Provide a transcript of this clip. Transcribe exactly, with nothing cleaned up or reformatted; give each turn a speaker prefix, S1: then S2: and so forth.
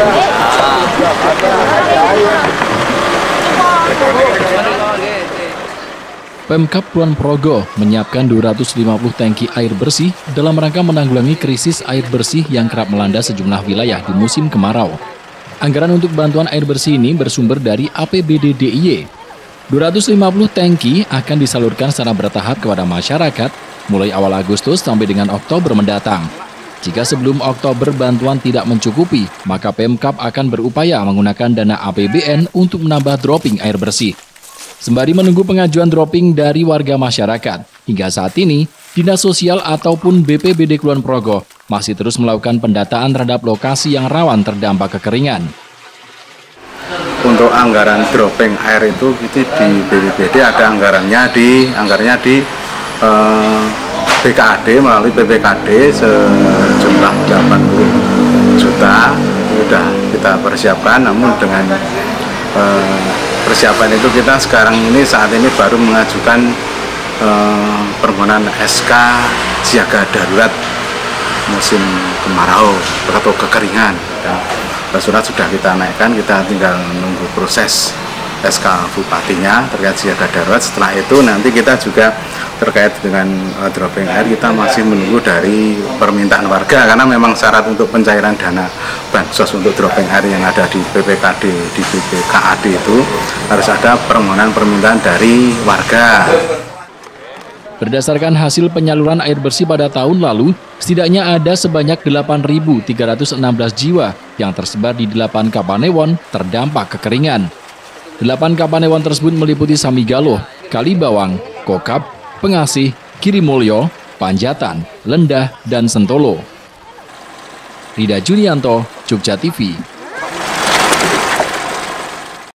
S1: Pemkab Kulon Progo menyiapkan dua ratus lima puluh tangki air bersih dalam rangka menanggulangi krisis air bersih yang kerap melanda sejumlah wilayah di musim kemarau. Anggaran untuk bantuan air bersih ini bersumber dari A P B D D I Y. dua ratus lima puluh tangki akan disalurkan secara bertahap kepada masyarakat mulai awal Agustus sampai dengan Oktober mendatang. Jika sebelum Oktober bantuan tidak mencukupi, maka Pemkab akan berupaya menggunakan dana A P B N untuk menambah dropping air bersih. Sembari menunggu pengajuan dropping dari warga masyarakat, hingga saat ini, Dinas Sosial ataupun B P B D Kulon Progo masih terus melakukan pendataan terhadap lokasi yang rawan terdampak kekeringan.
S2: Untuk anggaran dropping air itu, itu di B P B D ada anggarannya di anggarannya di eh, B K A D melalui B P K D sejumlah delapan puluh juta sudah kita persiapkan, namun dengan eh, persiapan itu kita sekarang ini saat ini baru mengajukan eh, permohonan S K siaga darurat musim kemarau atau kekeringan. Ya. Surat sudah kita naikkan, kita tinggal menunggu proses S K bupatinya terkait siaga darurat. Setelah itu nanti kita juga terkait dengan uh, dropping air, kita masih menunggu dari permintaan warga karena memang syarat untuk pencairan dana bansos untuk dropping air yang ada di B P K D, di B P K A D itu harus ada permohonan permintaan dari warga.
S1: Berdasarkan hasil penyaluran air bersih pada tahun lalu, setidaknya ada sebanyak delapan ribu tiga ratus enam belas jiwa yang tersebar di delapan kapanewon terdampak kekeringan. Delapan kapanewon tersebut meliputi Samigalo, Kalibawang, Kokap, Pengasih, Kirimulyo, Panjatan, Lendah, dan Sentolo. Rida Junianto, Jogja T V.